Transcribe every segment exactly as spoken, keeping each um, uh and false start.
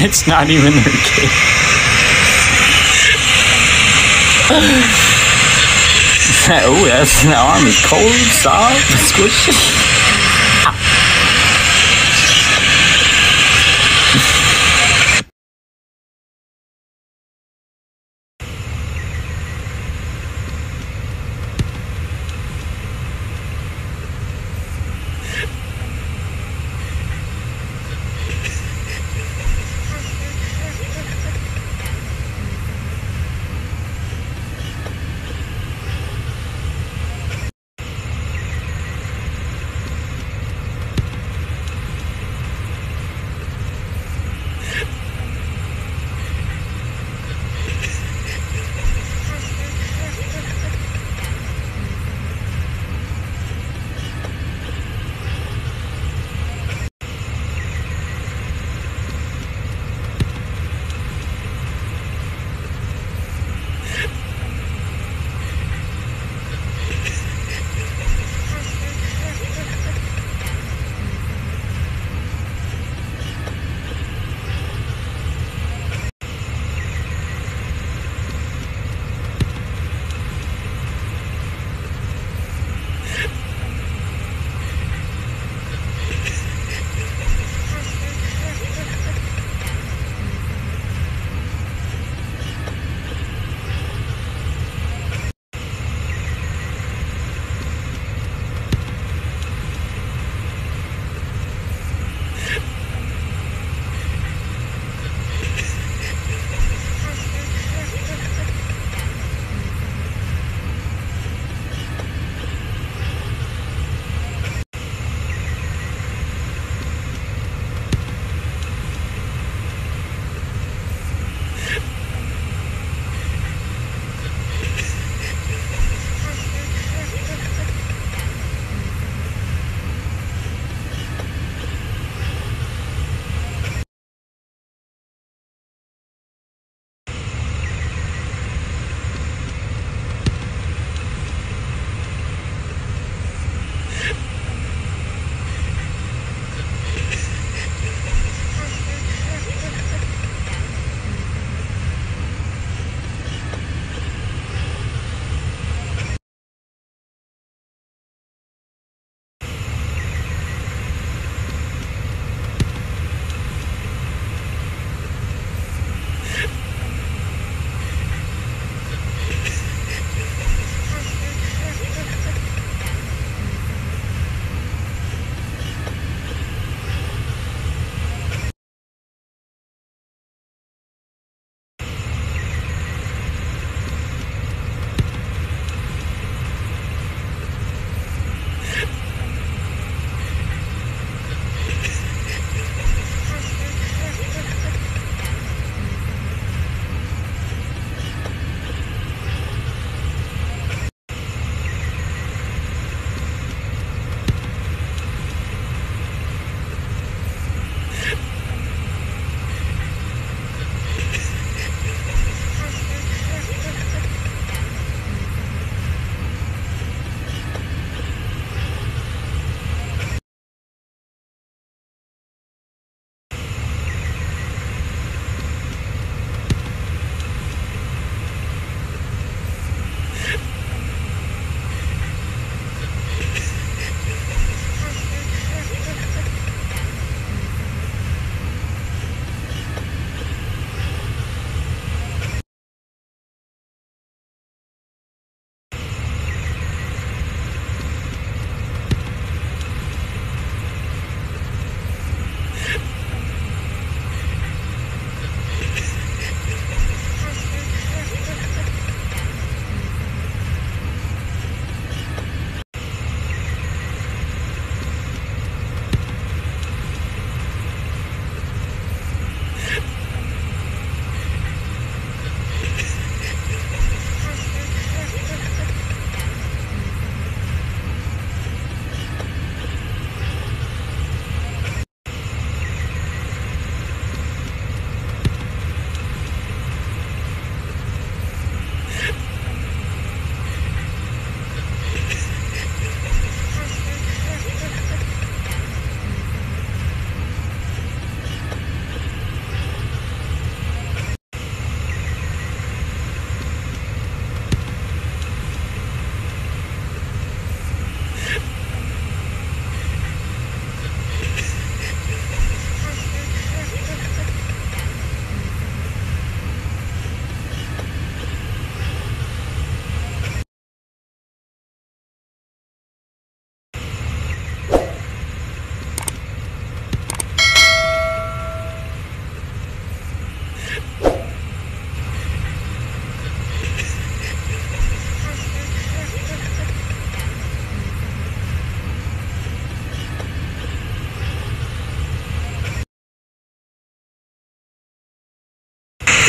It's not even their kid. Oh, that's the arm is cold, soft, squishy.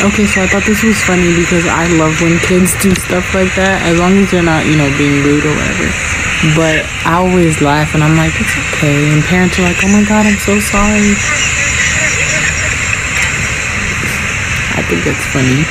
Okay, so I thought this was funny because I love when kids do stuff like that, as long as they're not, you know, being rude or whatever. But I always laugh and I'm like, it's okay. And parents are like, oh my god, I'm so sorry. I think that's funny.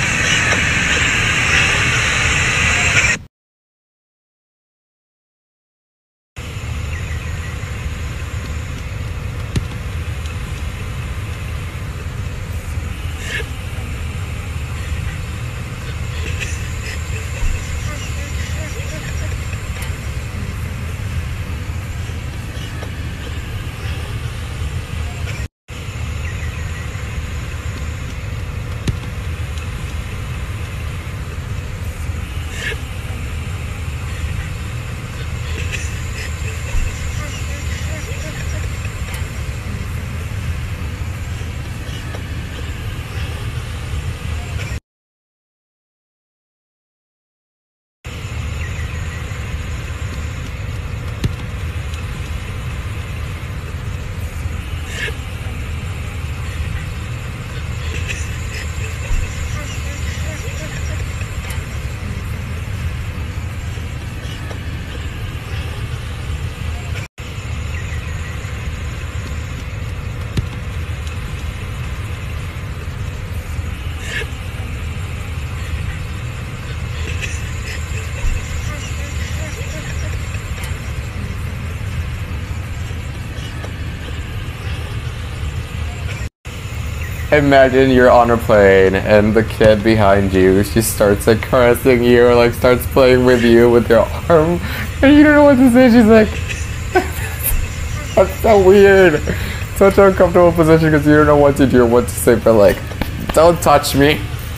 Imagine you're on a plane and the kid behind you, she starts like caressing you or like starts playing with you with your arm and you don't know what to say. She's like, that's so weird. Such an uncomfortable position because you don't know what to do or what to say, but like, don't touch me.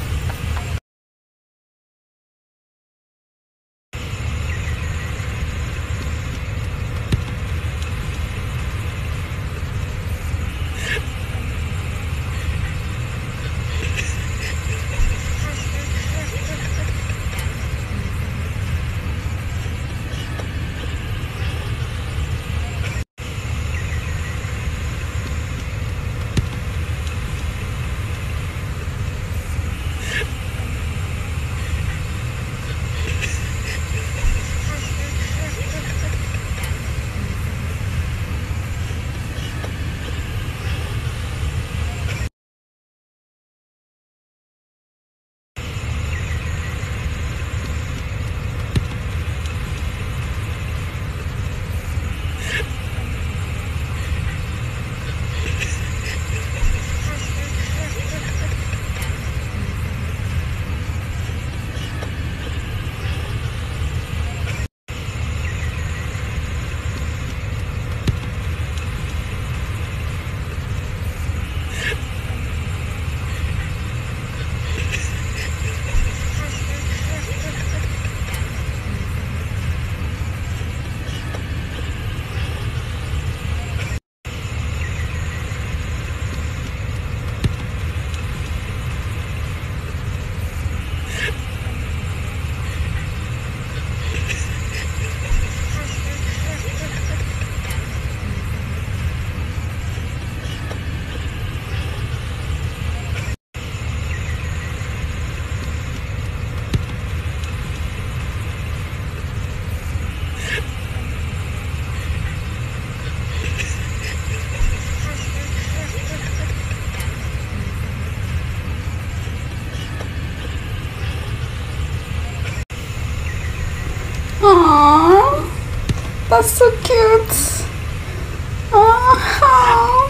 Aww, that's so cute. Aww.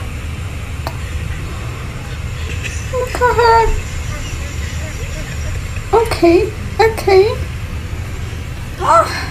Look at her. Okay, okay. Ah.